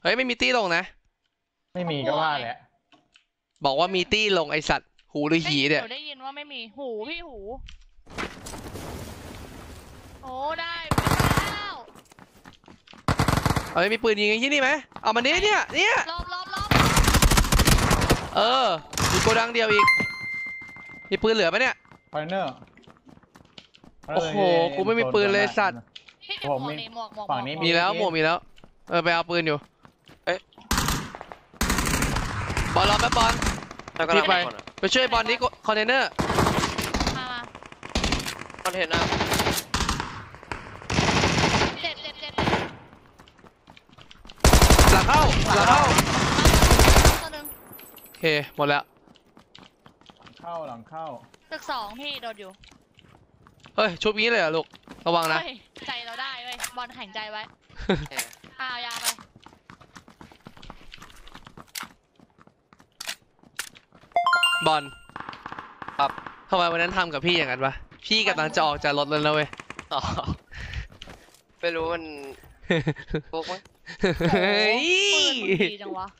ฮ้ยไม่มีตี้ลงนะไม่มีก็ว่าแหละบอกว่ามีตี้ลงไอสัตว์หูหรือหีเนี่ยได้ยินว่าไม่มีหูพี่หูโอ้ได้แล้วเอาไม่มีปืนยิงไอ้ที่นี่ไหมเอามาเนี่ยรอบมีโกดังเดียวอีกมีปืนเหลือปะเนี่ยคอนเนอร์โอ้โหกูไม่มีปืนเลยสัตว์ผมมีหมวกฝั่งนี้มีแล้วหมวกมีแล้วไปเอาปืนอยู่บอลรอแป๊บบอลพี่ไปช่วยบอลนี้คอนเทนเนอร์มาคอนเทนเนอร์เจ็บหลังเข้าโอเคหมดแล้วหลังเข้าตึก2พี่โดดอยู่เฮ้ยชุบงี้เลยเหรอลูกระวังนะใจเราได้เว้ยบอลแข็งใจไว้ยาไปบอลครับทำไมวันนั้นทำกับพี่อย่างนั้นวะพี่กำลังจะออกจากรถเลยนะเว้ยไม่รู้มันพวกมั้งเฮ้ยดีจังวะ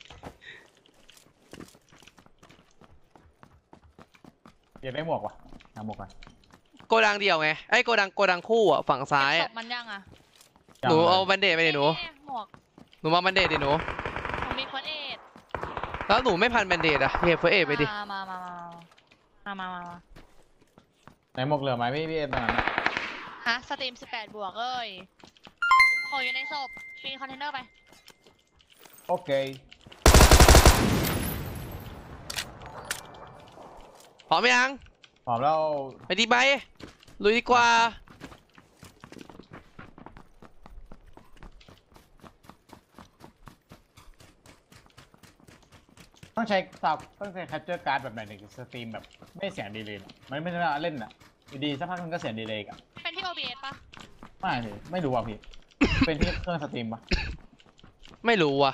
อยากได้หมวกวะหาหมวกกันโกดังเดียวไงไอ้โกดังคู่อ่ะฝั่งซ้ายมันยังอ่ะหนูเอาแบนเดดไปดิหนูหนูมาแบนเดดดิหนูผมมีเฟิร์สเอดแล้วหนูไม่พันแบนเดดอ่ะเฮ้ยเฟิร์สเอดไปดิมาไหนหมวกเหลือไหมพี่เอ็มตรงนั้นฮะสตรีม18 บวกเอ้ยโอ้ยอยู่ในศพปีนคอนเทนเนอร์ไปโอเคพร้อมยังพร้อมแล้วไปดีไปลุยดีกว่าต้องใช้แคปเจอร์การ์ดแบบไหนถึงสตรีมแบบไม่เสียงดีเลยมันไม่ได้เล่นอ่ะดีสักพักมันก็เสียงดีเลยกันเป็นที่ OBS ปะไม่รู้ว่ะพี่เป็นที่เครื่องสตรีมปะไม่รู้ว่ะ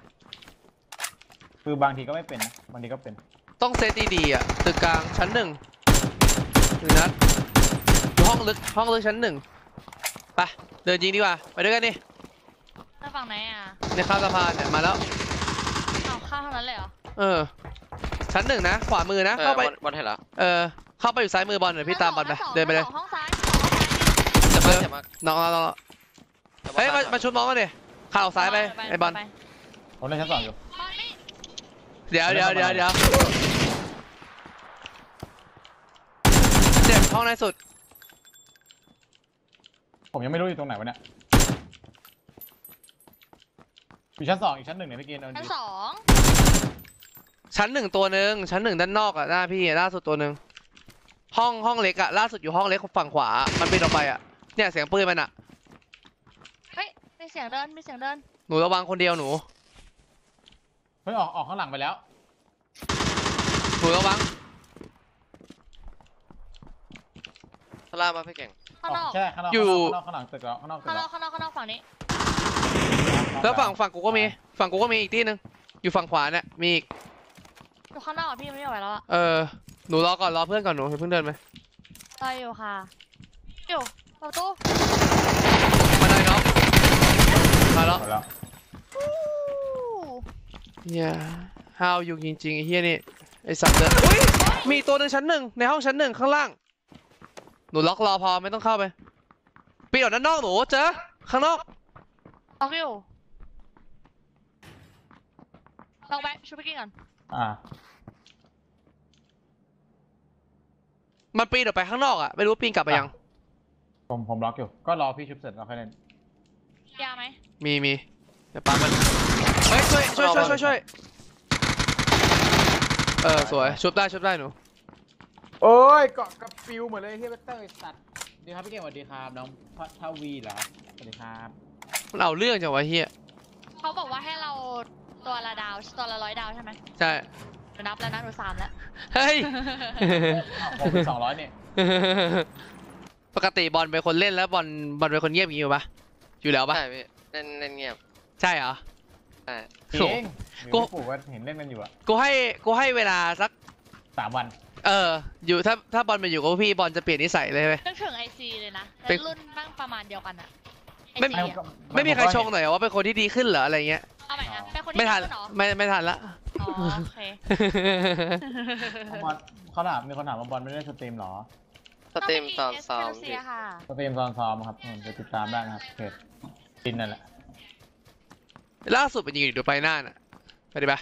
คือบางทีก็ไม่เป็นนะบางทีก็เป็นต้องเซตดีๆอ่ะตึกกลางชั้น1นัดอยู่ห้องลึกชั้น1ไปเดินยิงดีกว่าไปด้วยกันดิแล้วฝั่งไหนอ่ะในข้ามสะพานเนี่ยมาแล้วเอาข้ามเท่านั้นเลยเหรอชั้น1นะขวามือนะเข้าไปบอลเห็นแล้วเข้าไปอยู่ซ้ายมือบอลเดี๋ยวพี่ตามบอลไปเดินไปเลยห้องซ้ายน้องเฮ้ยมาชุบน้องกันดิข้าออกซ้ายไปไอ้บอลผมเล่นชั้น2อยู่เดี๋ยวเจ็บห้องในสุดผมยังไม่รู้อยู่ตรงไหนวะเนี่ยอยู่ชั้น2อีกชั้น1เนี่ยพี่กินชั้น 1ตัวหนึ่งชั้น1ด้านนอกอ่ะหน้าพี่ล่าสุดตัวหนึ่งห้องเล็กอ่ะล่าสุดอยู่ห้องเล็กฝั่งขวามันปีนออกไปอ่ะเนี่ยเสียงปืนมันอ่ะเฮ้ยมีเสียงเดินหนูระวังคนเดียวหนูเฮ้ยออกข้างหลังไปแล้วหนูระวังข้างล่างมาพี่เก่งข้างนอกใช่ข้างนอกอยู่ข้างหลังตึกแล้วข้างนอกฝั่งนี้แล้วฝั่งกูก็มีอีกที่นึงอยู่ฝั่งขวาเนี่ยมีอีกอยู่ข้างนอกพี่ไม่ไหวแล้วหนูรอก่อนรอเพื่อนก่อนหนูเพิ่งเดินไหมรออยู่ค่ะอยู่ประตูมาได้เนาะมาแล้วเนี่ยห้าวอยู่จริงๆไอ้เฮียนี่ไอ้สัตว์เดินมีตัวหนึ่งชั้น1ในห้องชั้น1ข้างล่างหนูล็อกรอพอไม่ต้องเข้าไปปีนออกด้านนอกหนูเจอข้างนอกล็อกอยู่ลองไปช่วยพี่กิ้งก่อนมันปีนออกไปข้างนอกอ่ะไม่รู้ปีนกลับไปยังผมล็อกอยู่ก็รอพี่ชุบเสร็จแล้วค่อยเล่นยาไหมมีเดี๋ยวปามันเฮ้ยช่วยสวยชุบได้หนูโอ้ยเกาะกับฟิวเหมือนเลยที่เวกเตอร์สัตว์ดีครับพี่เก่งสวัสดีครับน้องทวีเหรอสวัสดีครับมันเอาเรื่องจังวะเฮียเขาบอกว่าให้เราตัวละ100 ดาวใช่ไหมใช่หนูนับแล้วนะหนู3แล้วเฮ้ยผมเป็น200เนี่ยปกติบอลเป็นคนเล่นแล้วบอลเป็นคนเงียบอย่างนี้อยู่ปะอยู่แล้วปะใช่พี่เล่นเงียบใช่เหรอใช่กูว่าเห็นเล่นกันอยู่อะกูให้เวลาสัก 3 วันอยู่ถ้าบอลมาอยู่กับพี่บอลจะเปลี่ยนนิสัยเลยไหมนึกถึงICเลยนะเป็นรุ่นบ้างประมาณเดียวกันอะไม่มีใครชงหน่อยว่าเป็นคนที่ดีขึ้นเหรออะไรเงี้ยเอาใหม่นะพี่ไม่ทันขึ้เหรอไม่ทันละอ๋อโอเคบอลเขาถามมีคนถามว่าบอลไม่ได้สตรีมเหรอสตรีมตอนซ้อมเซียค่ะสตรีมตอนซ้อมครับไปติดตามได้นะครับเพจตินนั่นแหละล่าสุดเป็นยิงอยู่ดูไปหน้าน่ะไปดิปะ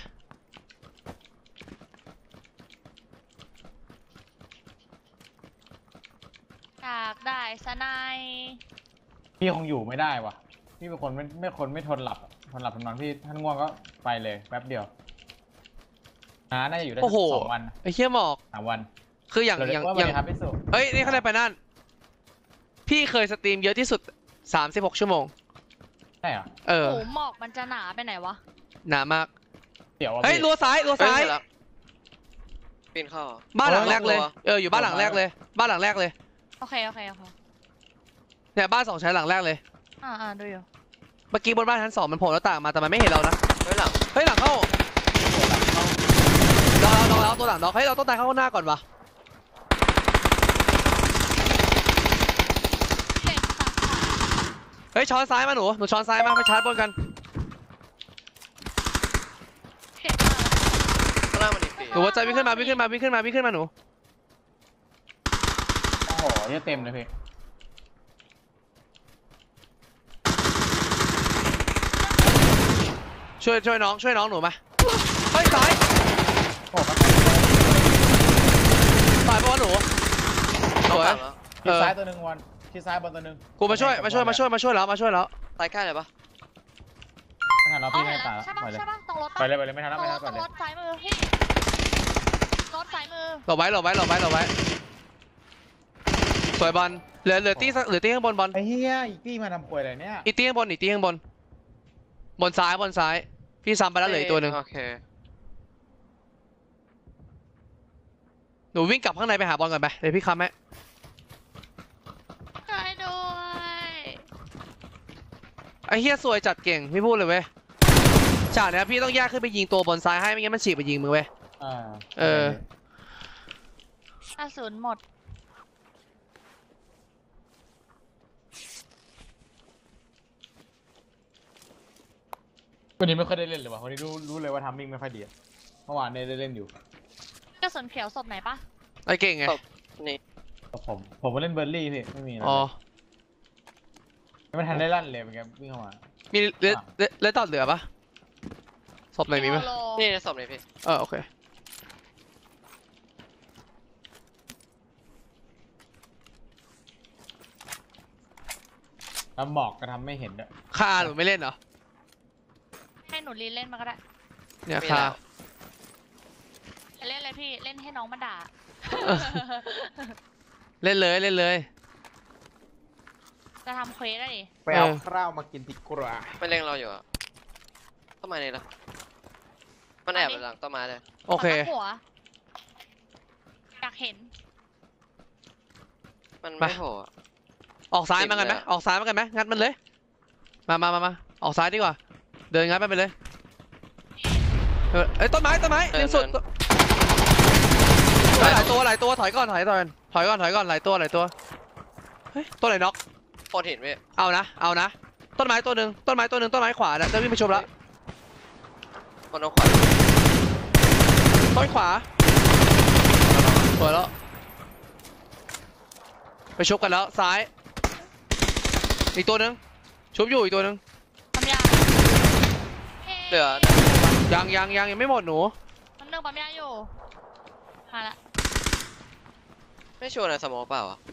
อยากได้สไนยพี่คงอยู่ไม่ได้ว่ะพี่เป็นคนไม่ทนหลับอะทนหลับทนนอนพี่ท่านง่วงก็ไปเลยแป๊บเดียวน่าจะอยู่ได้สัโอ้กโห 2 วันไอ้เหี้ยหมอก 3 วันคืออย่างเดี๋ยวอย่างว่าอย่างไปครับพี่สุเฮ้ยนี่เขาได้ไปนั่นพี่เคยสตรีมเยอะที่สุด36 ชั่วโมงใช่เหรอเออโอ้โหหมอกมันจะหนาไปไหนวะหนามากเดี๋ยวเฮ้ยรั้วซ้ายรั้วเฮ้ยซ้ายเห็นแล้วปีนเข้าเหรอบ้านหลังแรกเลยรั้วอยู่บ้านหลังแรกเลย บ้านหลังแรกเลยโอเคโอเคโอเคเนี่ยบ้าน2 ชั้นหลังแรกเลยดูอยู่เมื่อกี้บนบ้านชั้น 2มันโผล่หน้าต่างมาแต่มันไม่เห็นเรานะเฮ้ยหลังเฮ้ยหลังเข้าเราตัวหลังน็อกเฮ้ยเราต้องตายเข้าหน้าก่อนวะเจ็บสัสเฮ้ยช้อนซ้ายมาหนูช้อนซ้ายมาไปชาร์จบนกันเจ็บมากข้างล่างมันอีกปีหนูว่าใจวิ่งขึ้นมาหนูโอ้โหเยอะเต็มเลยพี่ช่วยน้องหนูมาเฮ้ยซ้ายโอ้โหซ้ายปะวะหนูสต้องวยฝั่งแล้วชิดซ้ายตัวหนึ่งวันชิดซ้ายบอลตัวหนึ่งกูมาช่วยแล้วตายใกล้เลยปะไม่ทันแล้วอ๋อพี่เห็ไม่นตายแล้วแล้วใช่ปะปล่อยเลยใช่ปะตรงรถปล่ปะอยเลยไปเลยไม่ทันแล้วตรงไม่รทัถนตแล้วรงรถซ้ายมือพี่รถซ้ายมือหลบไว้สวยบอลเหลือตี้ข้างบนบอลไอ้เหี้ยอีกพี่มาทำควยอะไรเนี่ยอีตี้ข้างบนบนซ้ายพี่ซ้ำไปแล้วเหลืออีกตัวหนึ่งโอเคหนูวิ่งกลับข้างในไปหาบอลก่อนไปเดี๋ยวพี่ค้ำให้ช่วยด้วยไอ้เฮียสวยจัดเก่งพี่พูดเลยเว้ยจากเนี้ยพี่ต้องแยกขึ้นไปยิงตัวบนซ้ายให้ไม่งั้นมันฉีกไปยิงมึงเว้ย เออกระสุนหมดวันนี้ไม่ค่อยได้เล่นเลยว่ะวันนี้รู้เลยว่าทัมมิ่งไม่ค่อยดีอะเมื่อวานเนี่ยได้เล่นอยู่กระสุนเขียวศพไหนปะไอ้เก่งไงนี่แต่ผมมาเล่นเบอร์รี่พี่ไม่มีนะอ๋อไม่ทันได้ลั่นเลยเหมือนกันวิ่งเข้ามามีเลตตอดเหลือปะศพไหนมีปะโลนี่ในศพนี่พี่โอเคแล้วหมอกก็ทำไม่เห็นด้วยคาหนูไม่เล่นเหรอให้หนูลีนเล่นมาก็ได้เนี่ยมีคาแล้วเล่นเลยพี่เล่นให้น้องมาด่าเล่นเลยจะทำเควสได้ดิไปเอาข้าวมากินติกราไม่เล็งเราอยู่อะต้นไม้นี่ละมันแอบอยู่หลังต้นไม้เลยโอเคขหัวอยากเห็นมันไม่โผล่อะออกซ้ายมากันไหมติดเลยอะออกซ้ายมากันไหมงัดมันเลย มาออกซ้ายดีกว่า เดินงัดมันไปเลยเอ้ยต้นไม้ริมสุดหลายตัวถอยก่อนหลายตัวเฮ้ยตัวไหนน็อกโคตรหินพี่เอานะต้นไม้ตัวหนึ่งต้นไม้ขวาน่ะจะวิ่งไปชมละบนเอาขวาต้นขวาสวยแล้วไปชุบกันแล้วซ้ายอีกตัวหนึ่งชุบอยู่อีกตัวหนึ่งปั๊มยาเหลือยังไม่หมดหนูมันเรื่องปั๊มยาอยู่มาละไม่ชัวร์นะสมองเปล่าอ่ะ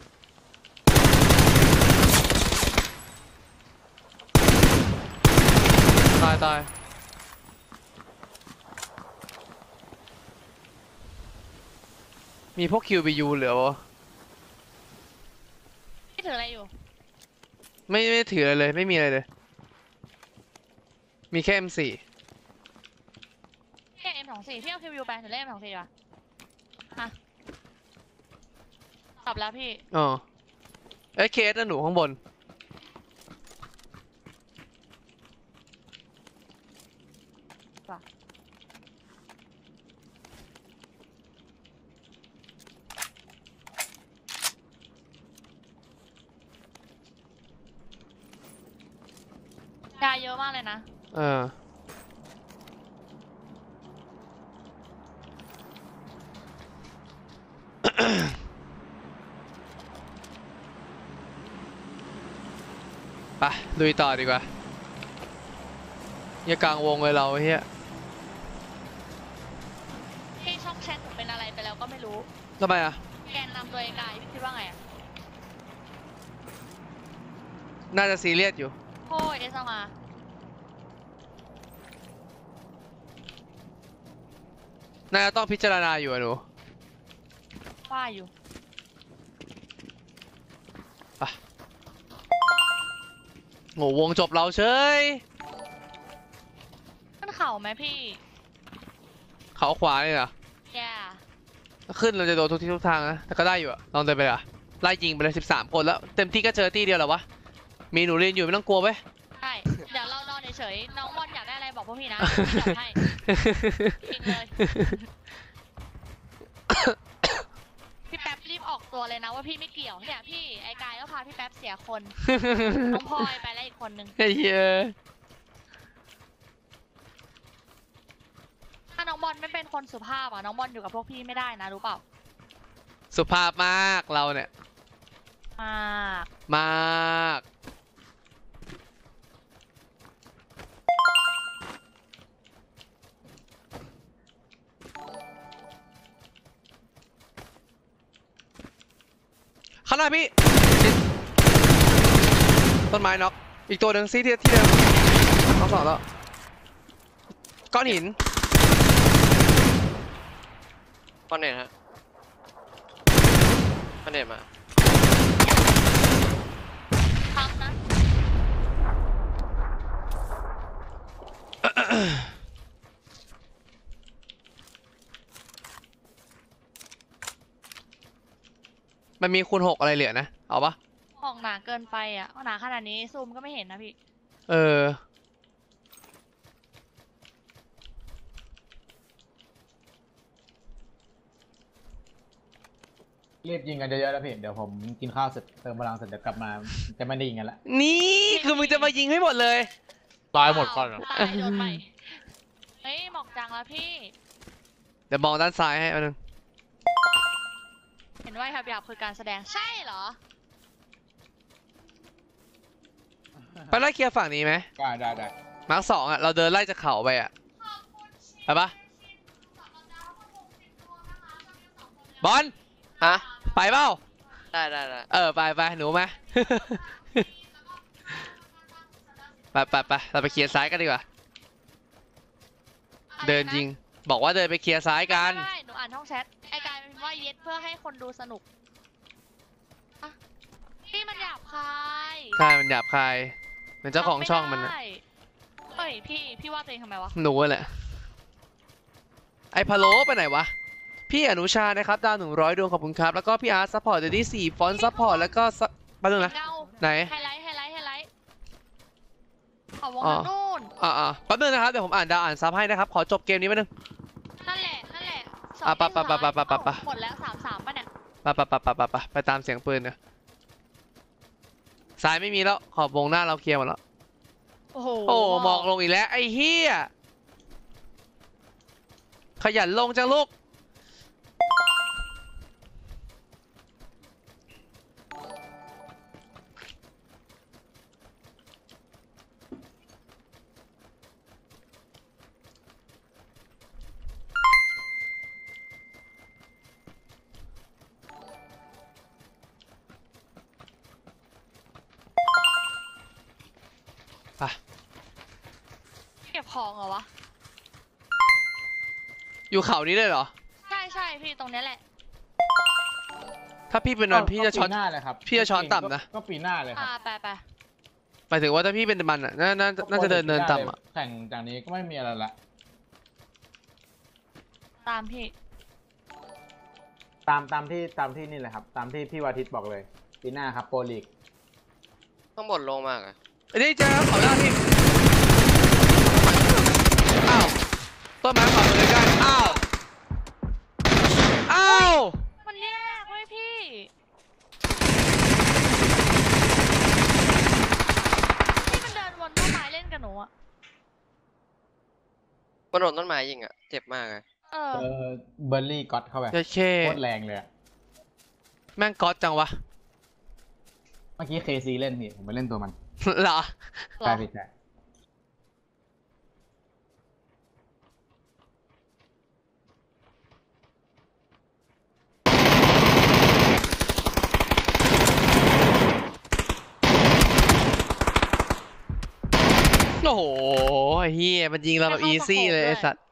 ตายมีพวก QBU เหลือวะพี่ถืออะไรอยู่ไม่ถืออะไรเลยไม่มีอะไรเลย มีแค่ M4 แค่ M24พี่เอาคิวยูไปถือเล่น M24 ว่ะฮะตอบแล้วพี่อ๋อเอ้ยเคสนะหนูข้างบนยาเยอะมากเลยนะเออลุยต่อดีกว่าอย่ากลางวงเลยเราเฮียพี่ช่องแชทหนูเป็นอะไรไปแล้วก็ไม่รู้ทำไมอะแกนนำตัวเองกายพี่คิดว่าไงอะน่าจะซีเรียสอยู่โอ้ยเอสมาน่าจะต้องพิจารณาอยู่อะหนูว่าอยู่โหวงจบเราเฉยขึ้นเข่าไหมพี่เขาขวาเลยเหรอแย่ถ้าขึ้นเราจะโดนทุกที่ทุกทางนะแต่ก็ได้อยู่อะลองเดินไปอะไล่ยิงไปเลย13 คนแล้วเต็มที่ก็เจอตีเดียวเหรอวะมีหนูเรียนอยู่ไม่ต้องกลัวเว้ยใช่ เดี๋ยวเรานอนเฉยๆน้องบอลอยากได้อะไรบอกพวกพี่นะพี่จัดให้จริงเลย พี่แป๊บรีบออกตัวเลยนะว่าพี่ไม่เกี่ยวเนี่ยพี่ไอ้กายก็พาพี่แป๊บเสียคน น้องพลอยไปแล้วอีกคนนึงไอ้เหี้ยถ้าน้องบอลไม่เป็นคนสุภาพอ่ะน้องบอลอยู่กับพวกพี่ไม่ได้นะรู้เปล่าสุภาพมากเราเนี่ยมากมากข้างหน้าพี่ต้นไม้น็อกอีกตัวหนึ่งซีที่เดิมน็อกสองแล้วก้อนหินคอนเนตฮะคอนเนตมาทำนะมันมีคูณ 6อะไรเหลือนะเอาปะออกหนาเกินไปอ่ะหนาขนาดนี้ซูมก็ไม่เห็นนะพี่เออรีบยิงกันเยอะๆแล้วพี่เดี๋ยวผมกินข้าวเสร็จเติมพลังเสร็จเดี๋ยวกลับมาจะไม่ได้ยิงกันละนี่คือมึงจะมายิงให้หมดเลยตายหมดก่อนเหรอตายโดนใหม่เฮ้ยหมอกจังแล้วพี่เดี๋ยวมองด้านซ้ายให้อันนึงเห็นว่าหยาบๆคือการแสดงใช่เหรอไปไล่เคลียร์ฝั่งนี้ไหมได้มาร์ค 2อ่ะเราเดินไล่จากเขาไปอ่ะไปปะบอลฮะไปเปล่าได้เออไปหนูมา ไปเราไปเคลียร์ซ้ายกันดีกว่า เดินยิงบอกว่าเดินไปเคลียร์ซ้ายกันไม่หนูอ่านช่องแชทไอ้กายเป็นว่าเย็ดเพื่อให้คนดูสนุกอะพี่มันหยาบคายใช่มันหยาบคายเหมือนเจ้าของช่องมันไได้น่ะเฮ้ยพี่ว่าตัวเองทำไมวะหนูแหละไอ้พะโล้ไปไหนวะพี่อนุชานะครับดาว100 ดวงขอบคุณครับแล้วก็พี่อาร์ตซัพพอร์ตเดดี้4ฟอนต์ซัพพอร์ตแล้วก็มาดูนะเงาไหนไฮไลท์เอาวงนั้นนู่นแป๊บนึงนะครับเดี๋ยวผมอ่านดาวอ่านซับให้นะครับขอจบเกมนี้แป๊บนึงนั่นแหละสองอ่ะที่สุดท้ายไปเอ้าหมดแล้ว3-3ป่ะเนี่ยไปตามเสียงปืนเนี่ยซ้ายไม่มีแล้วขอบวงหน้าเราเคลียร์หมดแล้วโอ้โหโอ้หมอกลงอีกแล้วไอ้เฮียขยันลงจังลูกไปเก็บของเหรอวะอยู่เขานี้เลยเหรอใช่พี่ตรงเนี้ยแหละถ้าพี่เป็นมันพี่จะช้อนปีหน้าเลยครับพี่จะช้อนต่ำนะก็ปีหน้าเลยครับไปหมายถึงว่าถ้าพี่เป็นมันอ่ะน่าจะเดินเนินต่ำอ่ะแข่งจากนี้ก็ไม่มีอะไรละตามพี่ตามที่นี่เลยครับ ตามที่พี่วาทิตบอกเลยปีหน้าครับโปรลีกต้องบนลงมากอะไอ้นี่เจอขอหน้าที่อ้าวต้นไม้ขวามือใกล้ๆอ้าวมันแยกเว้ยพี่มันเดินวนต้นไม้เล่นกับหนูอะบนโดนต้นไม้ยิงอะเจ็บมากเลยเออเบอร์รี่ก็อตเข้าไปเจ๊เคโคตรแรงเลยอะแม่งก๊อตจังวะเมื่อกี้เคซีเล่นพี่ผมไปเล่นตัวมันเหรอเหรใช่อพี่ใช่โอ้โหเฮียมันยิงเราแบบอีซี่เลยไอ้สัตว์